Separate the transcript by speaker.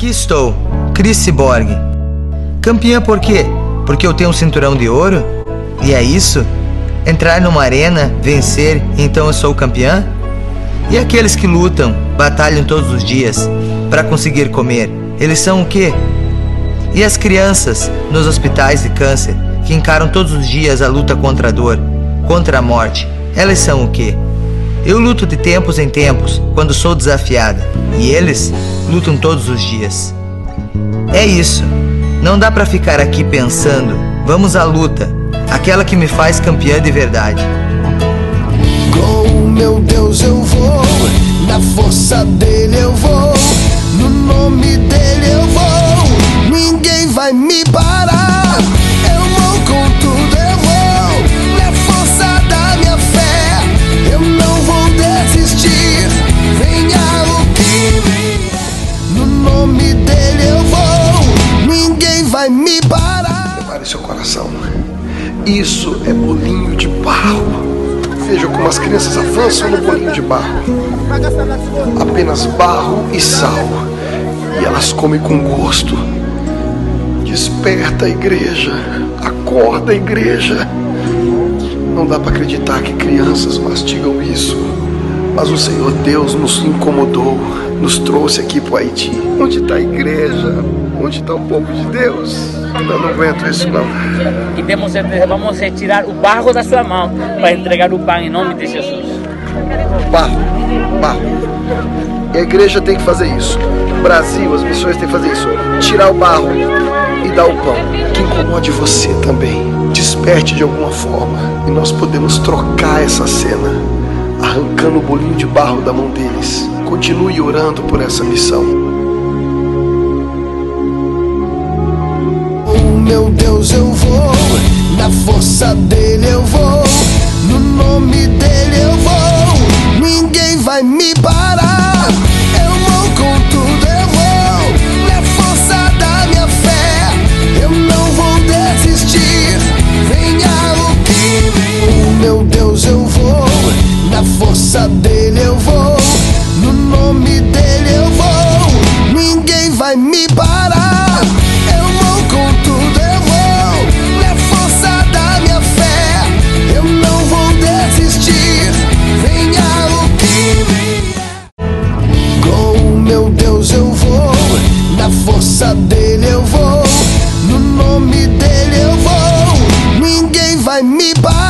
Speaker 1: Aqui estou, Cris Cyborg. Campeã por quê? Porque eu tenho um cinturão de ouro? E é isso? Entrar numa arena, vencer, então eu sou campeã? E aqueles que lutam, batalham todos os dias para conseguir comer, eles são o quê? E as crianças nos hospitais de câncer, que encaram todos os dias a luta contra a dor, contra a morte, elas são o quê? Eu luto de tempos em tempos, quando sou desafiada, e eles lutam todos os dias. É isso, não dá pra ficar aqui pensando, vamos à luta, aquela que me faz campeã de verdade.
Speaker 2: Oh meu Deus, eu vou, na força dele eu vou, no nome dele eu vou, ninguém vai me parar, eu vou com tudo, eu vou, na força da minha fé, eu não vou desistir, venha o que vier, no nome dele eu vou, ninguém vai me parar.
Speaker 3: Prepare seu coração, isso é bolinho de barro. Veja como as crianças avançam no bolinho de barro. Apenas barro e sal. E elas comem com gosto. Desperta a igreja. Acorda a igreja. Não dá para acreditar que crianças mastigam isso. Mas o Senhor Deus nos incomodou. Nos trouxe aqui para o Haiti. Onde está a igreja? Onde está o povo de Deus? Eu não aguento isso não.
Speaker 4: E temos certeza, vamos retirar o barro da sua mão para entregar o pão em nome de Jesus.
Speaker 3: Barro. E a igreja tem que fazer isso. O Brasil, as missões têm que fazer isso. Tirar o barro e dar o pão. Que incomode você também. Desperte de alguma forma. E nós podemos trocar essa cena, arrancando o bolinho de barro da mão deles. Continue orando por essa missão.
Speaker 2: Meu Deus, eu vou, na força dele eu vou, no nome dele eu vou, ninguém vai me parar, eu vou com tudo, eu vou, na força da minha fé, eu não vou desistir, venha o que vier. Meu Deus, eu vou, na força dele eu vou, no nome dele eu vou, ninguém vai me parar, eu vou com tudo, eu vou, na força da minha fé, eu não vou desistir, venha o que vier. Oh meu Deus, eu vou, na força dele eu vou, no nome dele eu vou, ninguém vai me parar.